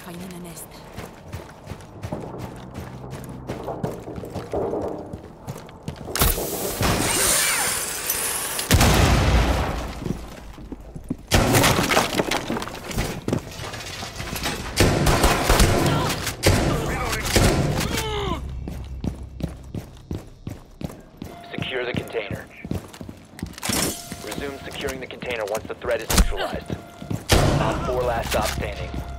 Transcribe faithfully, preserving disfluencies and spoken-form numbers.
finding a nest. Secure the container. Resume securing the container once the threat is neutralized. Op four last stop standing.